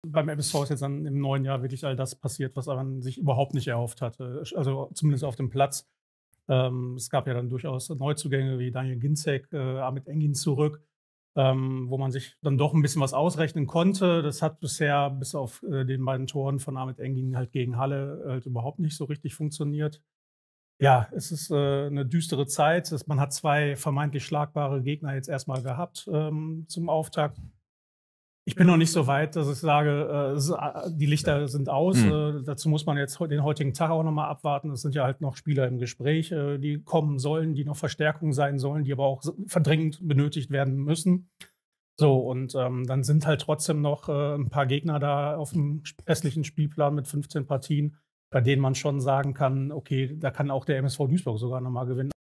beim MSV ist jetzt dann im neuen Jahr wirklich all das passiert, was man sich überhaupt nicht erhofft hatte. Also zumindest auf dem Platz. Es gab ja dann durchaus Neuzugänge wie Daniel Ginczek, Ahmet Engin zurück, wo man sich dann doch ein bisschen was ausrechnen konnte. Das hat bisher bis auf den beiden Toren von Ahmet Engin halt gegen Halle halt überhaupt nicht so richtig funktioniert. Ja, es ist 'ne düstere Zeit. Man hat 2 vermeintlich schlagbare Gegner jetzt erstmal gehabt, zum Auftakt. Ich bin noch nicht so weit, dass ich sage, die Lichter sind aus. Mhm. Dazu muss man jetzt den heutigen Tag auch noch mal abwarten. Es sind ja halt noch Spieler im Gespräch, die kommen sollen, die noch Verstärkung sein sollen, die aber auch verdrängend benötigt werden müssen. So, und dann sind halt trotzdem noch 'n paar Gegner da auf dem restlichen Spielplan mit 15 Partien, bei denen man schon sagen kann: „Okay, da kann auch der MSV Duisburg sogar noch mal gewinnen.“